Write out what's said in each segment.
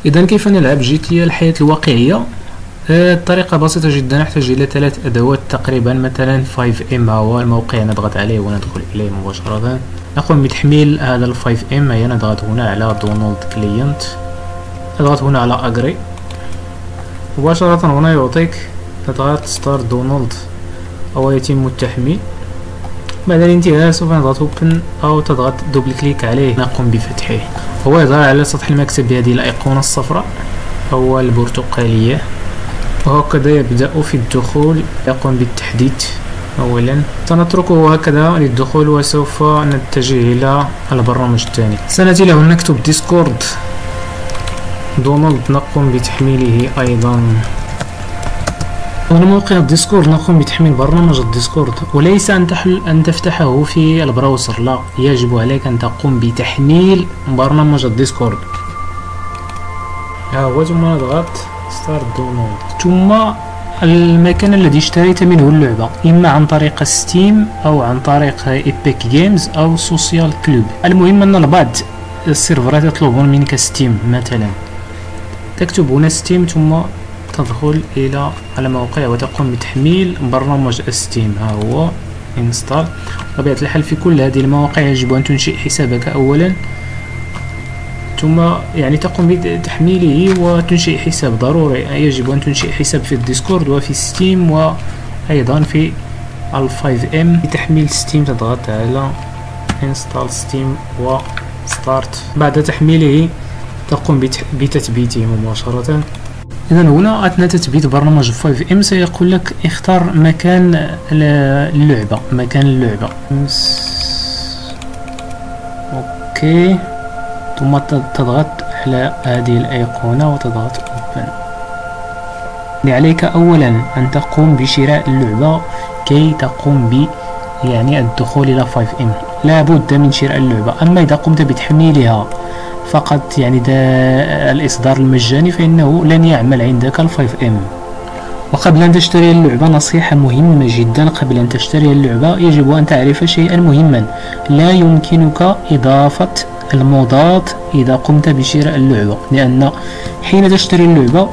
إذا كيف نلعب GTA الحياة الواقعية؟ الطريقة بسيطة جدا، نحتاج إلى 3 أدوات تقريبا. مثلا 5M هو الموقع، نضغط عليه وندخل إليه مباشرة. نقوم بتحميل هذا ال 5M. هيا نضغط هنا على دونالد كلينت، نضغط هنا على أجري مباشرة. هنا يعطيك نضغط ستار دونالد أو يتم التحميل. بعد الانتهاء سوف نضغط اوبن أو تضغط دوبل كليك عليه، نقوم بفتحه. هو يظهر على سطح المكتب بهذه الأيقونة الصفراء أو البرتقالية، وهكذا يبدأ في الدخول. يقوم بالتحديث. أولا سنتركه هكذا للدخول، وسوف نتجه إلى البرنامج الثاني. سنأتي له نكتب ديسكورد دونالد، نقوم بتحميله أيضا. هنا موقع الديسكورد، نقوم بتحميل برنامج الديسكورد، وليس أن تفتحه في البراوزر، لا، يجب عليك أن تقوم بتحميل برنامج الديسكورد. ها هو، ثم نضغط ستارت دونالد. ثم المكان الذي اشتريت منه اللعبة، إما عن طريق ستيم أو عن طريق إيبك جيمز أو سوسيال كلوب. المهم أن البعض السيرفرات يطلبون منك ستيم مثلا. تكتب هنا ستيم ثم تدخل إلى الموقع وتقوم بتحميل برنامج ستيم. ها هو انستال. بطبيعة الحال في كل هذه المواقع يجب أن تنشئ حسابك أولا، ثم يعني تقوم بتحميله وتنشئ حساب. ضروري يجب أن تنشئ حساب في الديسكورد وفي ستيم وأيضا في ال 5M. لتحميل ستيم تضغط على انستال ستيم وستارت. بعد تحميله تقوم بتثبيته مباشرة. إذا هنا أثناء تثبيت برنامج 5M سيقول لك اختار مكان اللعبة، أوكي. ثم تضغط على هذه الأيقونة وتضغط Open. عليك أولا أن تقوم بشراء اللعبة كي تقوم يعني الدخول إلى 5M. لا بد من شراء اللعبة. أما إذا قمت بتحميلها فقط يعني الإصدار المجاني فإنه لن يعمل عندك ال 5M. وقبل أن تشتري اللعبة، نصيحة مهمة جدا، قبل أن تشتري اللعبة يجب أن تعرف شيئا مهما: لا يمكنك إضافة المودات إذا قمت بشراء اللعبة، لأن حين تشتري اللعبة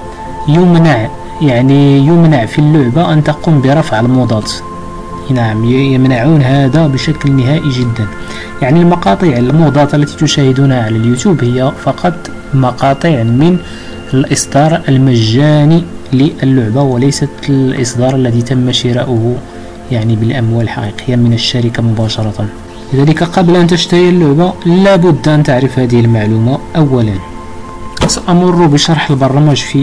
يمنع في اللعبة أن تقوم برفع المودات. نعم، يمنعون هذا بشكل نهائي جدا. يعني المقاطع المودات التي تشاهدونها على اليوتيوب هي فقط مقاطع من الإصدار المجاني للعبة، وليست الإصدار الذي تم شراؤه يعني بالأموال الحقيقية من الشركة مباشرة. لذلك قبل أن تشتري اللعبة لابد أن تعرف هذه المعلومة أولا. سأمر بشرح البرنامج في.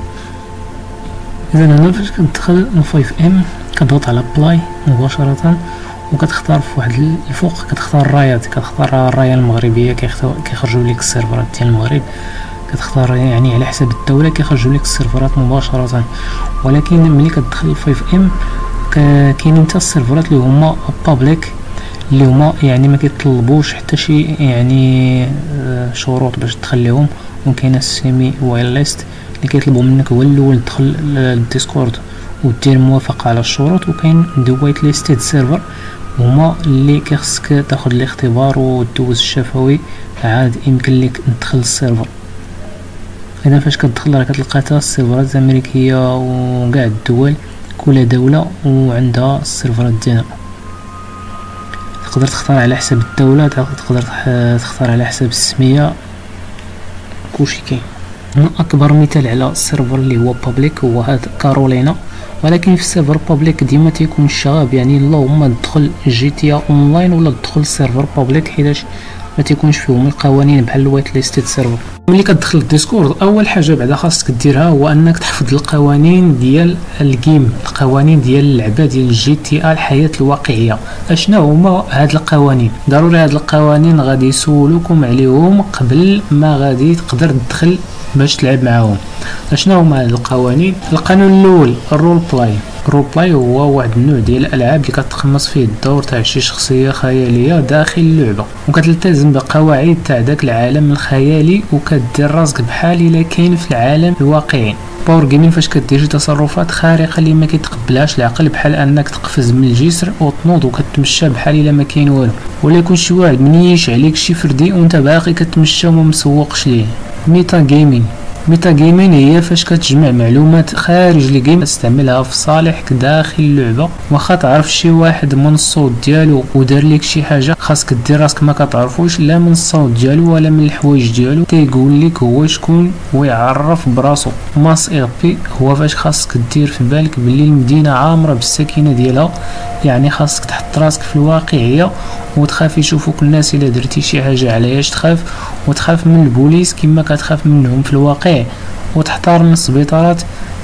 إذا هنا فاش كتدخل 5M كتضغط على بلاي مباشرة، وكتختار في واحد الفوق كتختار الرايات، كتختار الراية المغربية كيخرجوا لك السيرفرات ديال المغرب. كتختار يعني على حسب الدولة كيخرجوا لك السيرفرات مباشرة. ولكن ملي كتدخل 5M كاينين حتى السيرفرات اللي هما بابليك، اللي هما يعني ما كيطلبوش حتى شي يعني شروط باش تخليهم. وكاين السيمي وايرلست اللي كيطلبوا منك هو الاول تدخل للديسكورد ودير موافقة على الشروط. وكاين وايت ليستد سيرفر هما اللي كيخصك تاخد الاختبار وتدوز الشفوي عاد يمكن لك تدخل السيرفر. اذا فاش كتدخل راه كتلقى حتى السيرفرات الامريكيه وكاع الدول، كل دوله وعندها السيرفرات ديالها. تقدر تختار على حسب الدوله، تقدر تختار على حسب السميه، كلشي كاين. اكبر مثال على السيرفر اللي هو بابليك هو هذا كارولينا. ولكن في السيرفر بابليك ديما تيكون الشغاب يعني اللهم تدخل GTA اونلاين ولا تدخل السيرفر بابليك، حيتاش ما تيكونش فيهم القوانين بحال الوايت ليستد سيرفر. ملي كتدخل الديسكورد اول حاجه بعدا خاصك ديرها هو انك تحفظ القوانين ديال الجيم، القوانين ديال اللعبه ديال GTA الحياه الواقعيه. اشنا هما هاد القوانين؟ ضروري هاد القوانين غادي يسولوكم عليهم قبل ما غادي تقدر تدخل باش تلعب معاهم. اشنا هما هاد القوانين؟ القانون الاول الرول بلاي هو واحد النوع ديال الالعاب اللي كتقمص فيه الدور تاع شي شخصيه خياليه داخل اللعبه، وكتلتزم بقواعد تاع داك العالم الخيالي وكدير راسك بحال الا كاين في العالم الواقعي. باور جيمين فاش كدير شي تصرفات خارقه اللي ما كيتقبلهاش العقل، بحال انك تقفز من الجسر وتنوض وكتمشى بحال الا ما كاين والو، ولا يكون شي واحد منيش عليك شي فردي وانت باقي كتمشى وما مسوقش ليه. ميتا جيمين ميتا جيمين هي فاش كتجمع معلومات خارج الجيم تستعملها في صالحك داخل اللعبه. واخا تعرف شي واحد من الصوت ديالو ودار لك شي حاجه، خاصك دير راسك ما كتعرفوش لا من الصوت ديالو ولا من الحوايج ديالو، تيقول لك هو شكون ويعرف براسو. ماس اي بي هو فاش خاصك دير في بالك بلي المدينه عامره بالسكينه ديالها، يعني خاصك تحط راسك في الواقعيه وتخاف يشوفوك الناس الا درتي شي حاجه علاش تخاف، وتخاف من البوليس كما كتخاف منهم في الواقع، وتحترم السبيطارات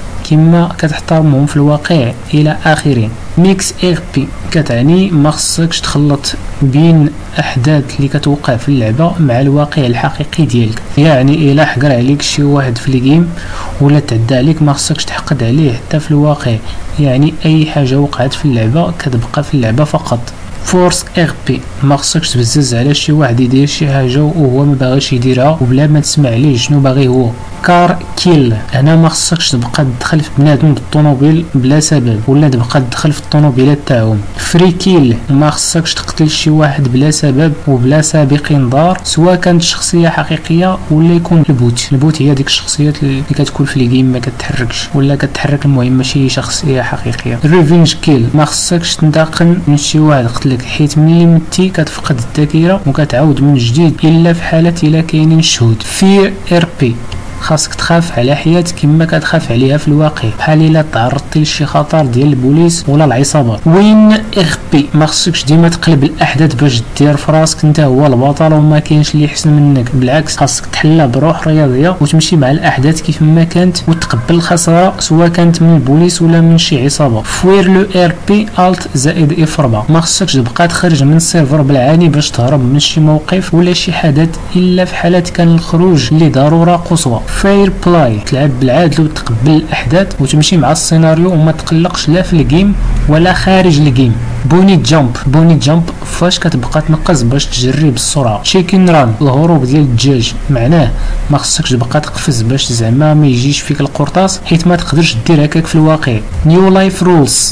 كما كتحترمهم في الواقع الى اخره. ميكس ار بي كتعني ما خصكش تخلط بين احداث اللي كتوقع في اللعبه مع الواقع الحقيقي ديالك، يعني الا حقر عليك شي واحد في الجيم ولا تعدى عليك ما خصكش تحقد عليه حتى في الواقع، يعني اي حاجه وقعت في اللعبه كتبقى في اللعبه فقط. فورس ار بي ما خصكش تبزز على شي واحد يدير شي حاجه وهو ما باغيش يديرها وبلا ما تسمع ليه شنو باغي هو. كار كيل هنا ما خصكش تبقى تدخل في بنادم بالطوموبيل بلا سبب ولا تبقى تدخل في الطوموبيلات تاعهم. فري كيل ما خصكش تقتل شي واحد بلا سبب وبلا سابق انذار، سواء كانت شخصيه حقيقيه ولا يكون البوت هي ديك الشخصيات اللي كتكون في الجيم ما كتحركش ولا كتحرك، المهم ماشي شخصيه حقيقيه. ريفينج كيل ما خصكش تنتقم من شي واحد قتلك، حيت ملي متي كتفقد الذاكره وكتعاود من جديد الا في حاله الا كاينين الشهود. فير ار بي خاصك تخاف على حياتك كما كتخاف عليها في الواقع، بحال الا تعرضتي لشي خطر ديال البوليس ولا العصابات. وين ار بي ما خصكش ديما تقلب الاحداث باش دير في راسك انت هو البطل وما كاينش اللي احسن منك، بالعكس خاصك تحلى بروح رياضيه وتمشي مع الاحداث كيف ما كانت وتقبل الخساره سواء كانت من البوليس ولا من شي عصابه. فوير لو ار بي الت زائد اف 4 ما خصكش تبقى تخرج من السيرفر بالعاني باش تهرب من شي موقف ولا شي حدث الا في حالات كان الخروج لضروره قصوى. فاير بلاي تلعب بالعدل وتقبل الاحداث وتمشي مع السيناريو وما تقلقش لا في الجيم ولا خارج الجيم. بوني جامب فاش كتبقى تنقز باش تجري بالسرعه. تشيكن ران الهروب ديال الدجاج، معناه ما خصكش تبقى تقفز باش زعما ما يجيش فيك القرطاس حيت ما تقدرش دير هكاك في الواقع. نيو لايف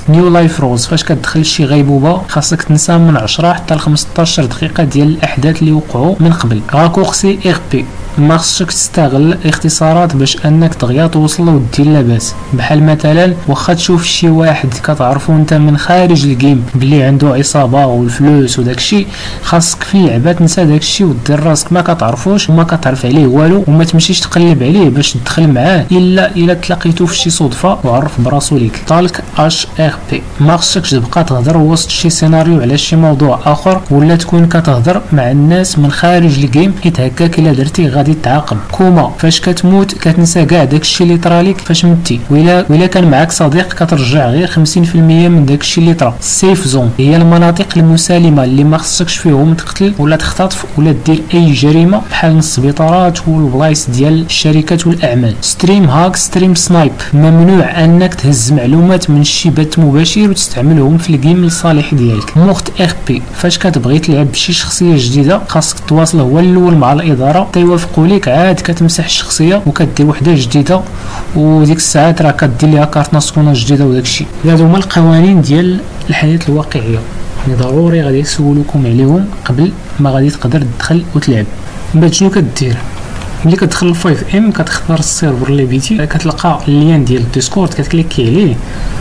رولز فاش كتدخل شي غيبوبه خاصك تنسى من 10 حتى ل 15 دقيقه ديال الاحداث اللي وقعوا من قبل. راكورسي ار بي ما خصكش تستغل اختصارات باش انك دغيا توصل ودير لاباس، بحال مثلا واخا تشوف شي واحد كتعرفو انت من خارج الجيم بلي عنده عصابه والفلوس وداكشي، خاصك في اللعبه تنسى داكشي ودير راسك ما كتعرفوش وما كتعرف عليه والو وما تمشيش تقلب عليه باش تدخل معاه الا تلاقيتو في شي صدفه وعرف براسو ليك. طالك اش ار بي ما خصكش تبقى تهضر وسط شي سيناريو على شي موضوع اخر ولا تكون كتهضر مع الناس من خارج الجيم حيت هكاك الا درتي غادي تعاقب. كوما فاش كتموت كتنسى كاع داكشي اللي طرالك فاش متي، وإلا كان معاك صديق كترجع غير 50% من داكشي اللي طرا. سيف زون هي المناطق المسالمه اللي ما خصكش فيهم تقتل ولا تختطف ولا دير اي جريمه بحال السبيطارات والبلايص ديال الشركات والاعمال. ستريم هاك ستريم سنايب ممنوع انك تهز معلومات من شي بث مباشر وتستعملهم في الجيم للصالح ديالك. موخت ار بي فاش كتبغي تلعب بشي شخصيه جديده خاصك تواصل هو الاول مع الاداره تيوافقوا ليك، عاد كتمسح الشخصيه وكدير وحده جديده وديك الساعات راه كدير ليها كارت ناسكونه جديده وداكشي. هادو هما القوانين ديال الحياه الواقعيه اللي ضروري غادي يسولوكم عليهم قبل ما غادي تقدر تدخل وتلعب. من بعد شنو كدير؟ ملي كتدخل ل5 ام كتختار السيرفر اللي بيتي، كتلقى اللين ديال الديسكورد كتكليكي عليه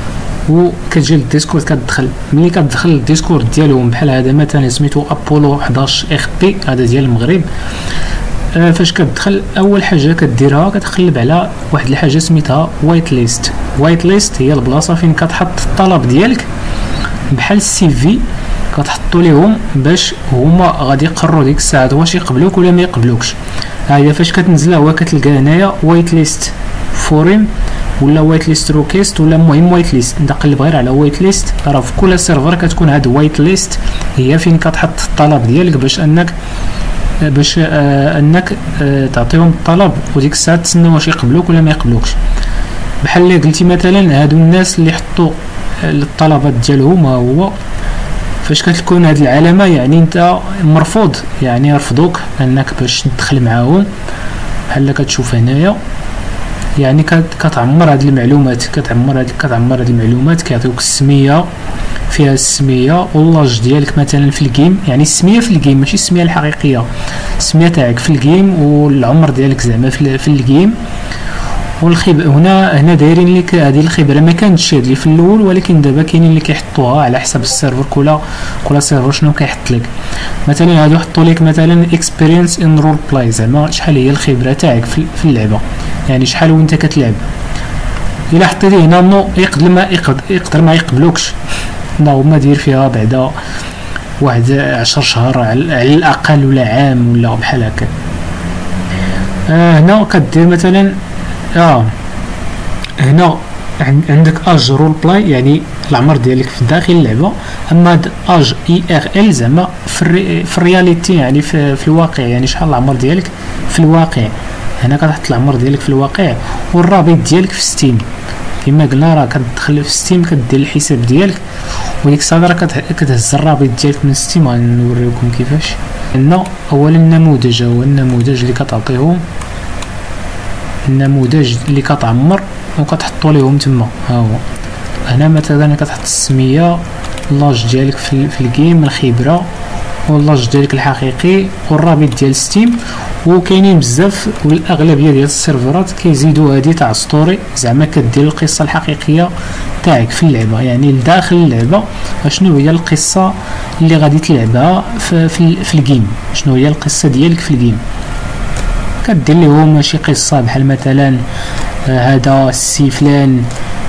وكتجي للديسكورد كتدخل. ملي كتدخل للديسكورد ديالهم بحال هذا مثلا سميتو ابولو 11 اخ بي هذا ديال المغرب، فاش كتدخل اول حاجه كديرها كتقلب على واحد الحاجه سميتها وايت ليست. وايت ليست هي البلاصه فين كتحط الطلب ديالك بحال السي في كتحطوا ليهم باش هما غادي يقرروا ديك الساعه واش يقبلوك ولا ما يقبلوكش. هي فاش كتنزلها هو كتلقى هنايا وايت ليست فورين ولا وايت ليست روكيست ولا المهم وايت ليست. انت قلب غير على وايت ليست، راه في كل سيرفر كتكون هاد وايت ليست هي فين كتحط الطلب ديالك باش انك تعطيهم الطلب وديك الساعه تسنى واش يقبلوك ولا ما يقبلوكش. بحال اللي قلتي مثلا هادو الناس اللي حطوا الطلبات ديالهم هو فاش كتكون هاد العلامه يعني انت مرفوض، يعني رفضوك انك باش تدخل معاهم. بحال كتشوف هنايا يعني كتعمر هاد المعلومات كيعطيوك السميه فيها السميه واللاج ديالك مثلا في الجيم، يعني السميه في الجيم ماشي السميه الحقيقيه، السميه تاعك في الجيم والعمر ديالك زعما في الجيم. والخبره هنا دايرين لك هذه الخبره ما كانتش هذه في الاول، ولكن دابا كاينين اللي كيحطوها على حسب السيرفر. كل سيرفر شنو كيحط لك. مثلا هادو حطوا لك مثلا اكسبيرينس ان رول بلاي، زعما شحال هي الخبره تاعك في اللعبه، يعني شحال وانت كتلعب. الا حطيتي هنا نو يقدر ما يقبلوكش، هما دير فيها بعدا واحد 10 شهر على الاقل ولا عام ولا بحال هكا. هنا كدير مثلا هنا عندك اج رول بلاي، يعني العمر ديالك في داخل اللعبه. اما اج اي ار ال زعما في الرياليتي، يعني في الواقع، يعني شحال العمر ديالك في الواقع. هنا كتحط العمر ديالك في الواقع، والرابط ديالك في ستيم. كما قلنا راه كتدخل في ستيم كدير الحساب ديالك، وديك الساعه راه كتهز الرابط ديالك من ستيم. غنوريكم كيفاش. هنا اولا النموذج، هو النموذج اللي كتعطيهم، النموذج اللي كتعمر وكتحطوا ليهم تما. ها هو هنا مثلا كتحط السميه، اللاج ديالك في الجيم، الخبره، واللاج ديالك الحقيقي، والرابط ديال ستيم. وكاينين بزاف، والاغلبيه ديال السيرفرات كيزيدوا هذه تاع ستوري، زعما كدير القصه الحقيقيه تاعك في اللعبه، يعني لداخل اللعبه شنو هي القصه اللي غادي تلعبها في الجيم، شنو هي القصه ديالك في الجيم. كدير لهم شي قصه بحال مثلا هذا السي فلان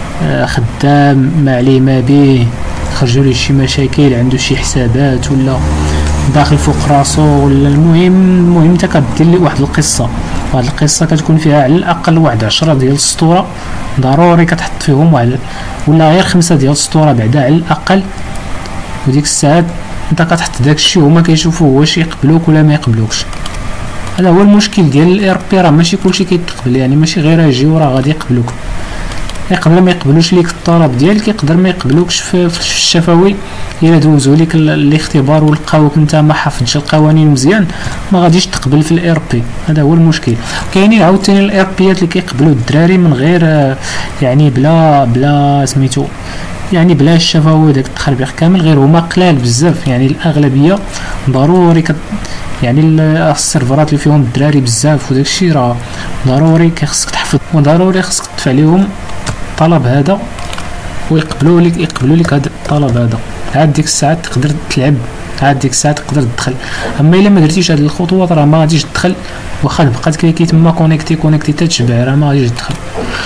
خدام ما عليه ما به، خرجوا ليه شي مشاكل، عنده شي حسابات ولا داخل فوق راسو ولا المهم انت كدير لي واحد القصه. واحد القصه كتكون فيها على الاقل واحد 10 ديال السطوره ضروري كتحط فيهم، ولا غير 5 ديال السطوره بعدا على الاقل. وديك الساعات انت كتحط داكشي هما كيشوفوا واش يقبلوك ولا ما يقبلوكش. هذا هو المشكل ديال الاي بي، راه ماشي كلشي كيتقبل، يعني ماشي غير يجيو راه غادي يقبلوك. يقدر ما يقبلوش ليك الطلب ديالك، يقدر ما يقبلوكش في الشفوي. الا دوزوا ليك الاختبار ولقاوك انت ما حافظش القوانين مزيان، ما غاديش تقبل في الاي بي. هذا هو المشكل. كاينين عاوتاني الاي بيات اللي كيقبلوا الدراري من غير، يعني بلا سميتو، يعني بلا الشفوي داك التخربيق كامل، غير هما قلال بزاف. يعني الاغلبيه ضروري يعني السيرفرات اللي فيهم الدراري بزاف وداك الشيء راه ضروري خصك تحفظ، وضروري خصك تدفع لهم الطلب هذا ويقبلوا لك هذا الطلب هذا. عاد ديك الساعه تقدر تلعب، عاد ديك الساعه تقدر تدخل. اما الا ما درتيش هذه الخطوات راه ما غاديش تدخل، واخا بقات كي تما كونيكتي تتشبع راه ما غاديش تدخل.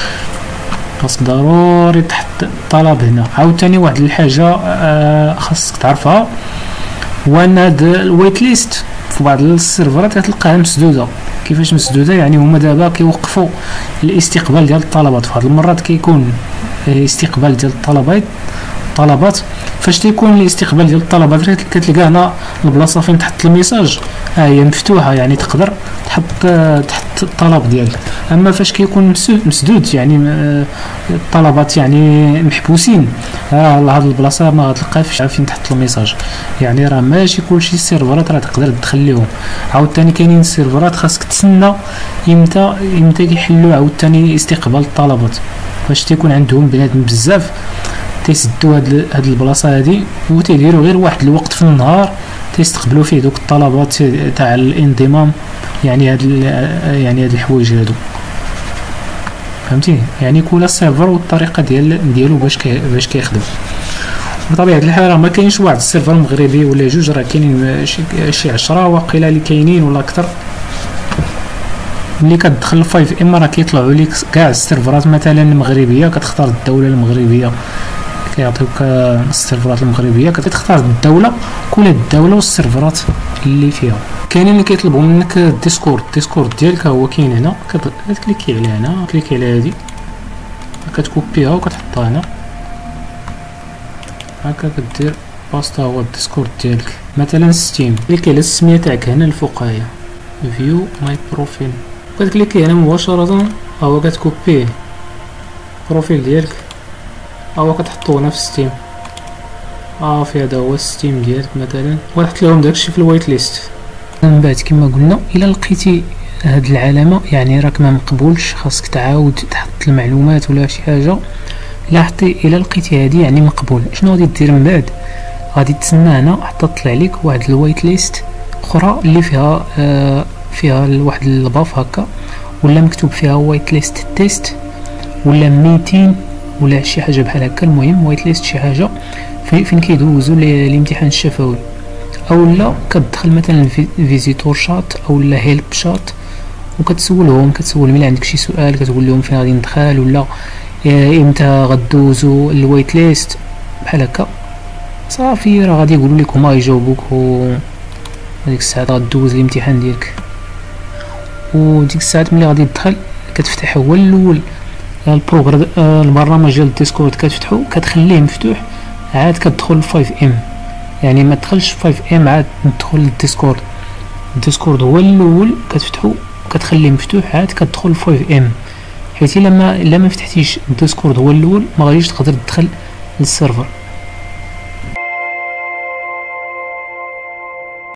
خاصك ضروري تحط الطلب هنا. عاوتاني واحد الحاجه خاصك تعرفها، هو ان هاد الويت ليست في بعض السيرفرات كتلقاها مسدوده. كيفاش مسدوده؟ يعني هما دابا كيوقفوا الاستقبال ديال الطلبات. في بعض المرات كيكون استقبال ديال الطلبات فاش تيكون الاستقبال ديال الطلبات كتلقى هنا البلاصه فين تحط الميساج هي مفتوحه، يعني تقدر تحط الطلب ديالك. اما فاش كيكون مسدود يعني الطلبات يعني محبوسين، هاد البلاصه ما غتلقاش فين تحط الميساج. يعني راه ماشي كلشي السيرفرات راه تقدر تدخل ليهم. عاوتاني كاينين السيرفرات خاصك تسنى امتى كيحلوا عاوتاني استقبال الطلبات. فاش تيكون عندهم بنادم بزاف تيسدوا هاد البلاصه هادي وتيديروا غير واحد الوقت في النهار تيستقبلوا فيه دوك الطلبات تاع الانضمام، يعني هاد الحوايج هادو، فهمتي؟ يعني كل سيرفر والطريقه ديالو باش كيخدم. بطبيعه الحال راه ما كاينش واحد السيرفر مغربي ولا جوج، راه كاينين شي 10 واقيلا اللي كاينين ولا اكثر. ملي كتدخل 5 ام راه كيطلعوا لك كاع السيرفرات مثلا المغربيه، كتختار الدوله المغربيه، كيعطيوك السيرفرات المغربيه، كتختار الدوله، كل الدوله والسيرفرات اللي فيها. كاينين اللي كيطلبوا منك الديسكورد ديالك، هو كاين هنا، كتكليكي على هنا، كليكي على هذه، كتكوبيها وكتحطها هنا هكا، كدير باستا هو الديسكورد ديالك. مثلا ستيم، كليكي على السميه تاعك هنا الفوقايه، فيو ماي بروفيل، كتكليكي هنا مباشره، هو كتكوبيه البروفيل ديالك، هو كتحطوه هنا في ستيم. في هذا هو ستيم ديالك مثلا، وتحط لهم داكشي في الوايت ليست. من بعد كما قلنا الا لقيتي هاد العلامه يعني راك ما مقبولش، خاصك تعاود تحط المعلومات ولا شي حاجه لاحظتي الى لقيتي هادي يعني مقبول، شنو غادي دير من بعد؟ غادي تسنى هنا حتى تطلع لك واحد الوايت ليست اخرى اللي فيها فيها واحد الباف هكا، ولا مكتوب فيها وايت ليست تيست ولا 200 ولا شي حاجه بحال هكا. المهم وايت ليست شي حاجه فين كيدوزوا الامتحان الشفوي، او لا كتدخل مثلا فيزيتور شات او لا هيلب شات وكتسولهم، كتسول ملي عندك شي سؤال كتقول لهم فين غادي ندخل ولا امتى غدوزوا الوايت ليست بحال هكا. صافي راه غادي يقولوا لك هما يجاوبوك، و ديك الساعه غدوز الامتحان ديالك. وديك الساعه ملي غادي تدخل كتفتح هو الاول البرنامج ديال الديسكورد، كتفتحو كتخليه مفتوح عاد كتدخل 5M، يعني ما تدخلش 5M عاد تدخل للديسكورد. الديسكورد هو الاول كتفتحو كتخليه مفتوح عاد كتدخل 5M، حيت الا ما فتحتيش الديسكورد هو الاول ما غاديش تقدر تدخل للسيرفر.